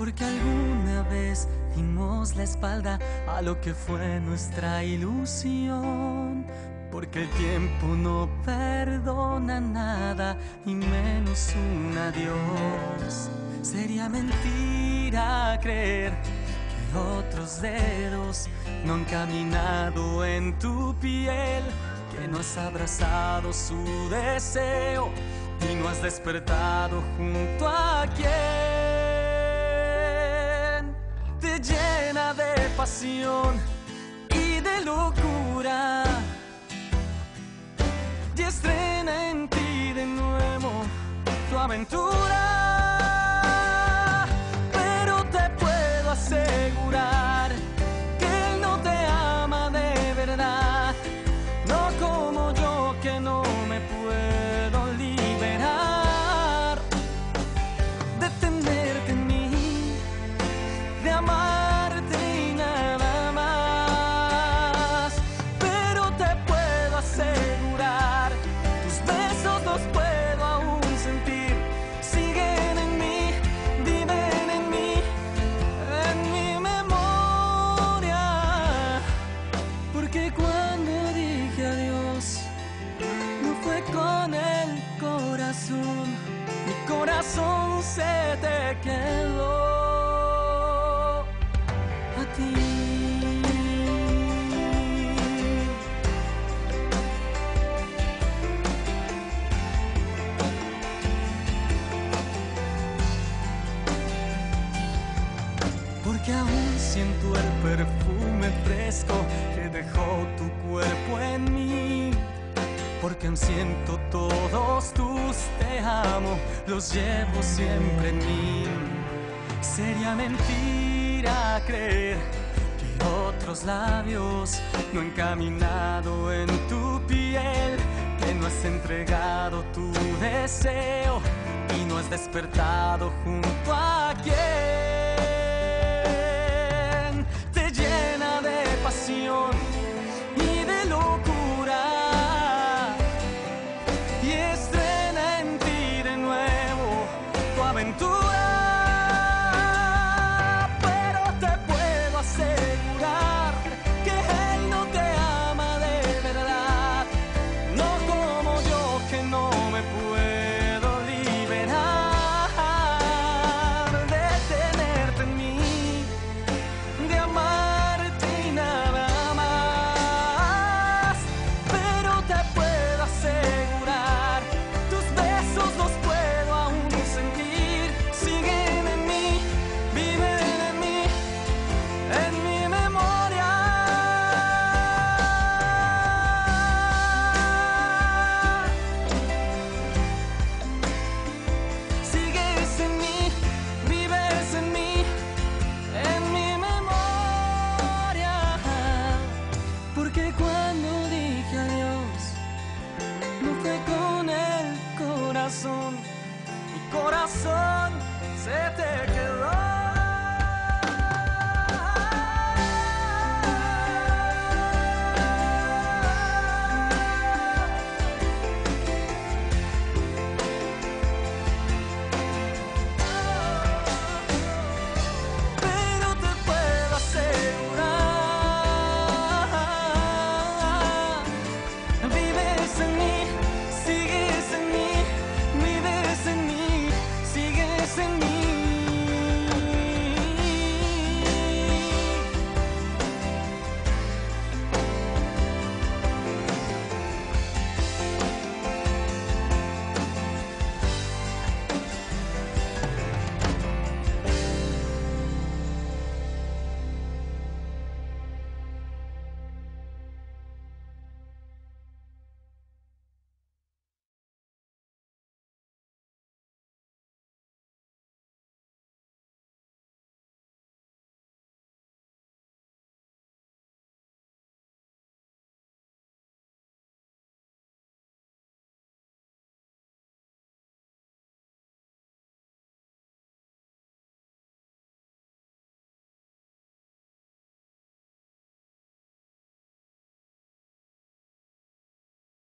Porque alguna vez dimos la espalda a lo que fue nuestra ilusión. Porque el tiempo no perdona nada, y menos un adiós. Sería mentira creer que otros dedos no han caminado en tu piel, que no has abrazado su deseo y no has despertado junto a quien te llena de pasión y de locura, y estrena en ti de nuevo tu aventura. Pero te puedo asegurar que él no te ama de verdad, no como yo, que no me puedo liberar de tenerte en mí, de amarte y nada más. Pero te puedo asegurar, tus besos los puedo aún sentir, siguen en mí, viven en mí, en mi memoria. Porque cuando dije adiós, no fue con el corazón, mi corazón se te quedó a ti. Porque aún siento el perfume fresco que dejó tu cuerpo en mí. Porque aún siento todos tus te amo, los llevo siempre en mí. Sería mentira creer que otros labios no han caminado en tu piel, que no has entregado tu deseo y no has despertado junto a quien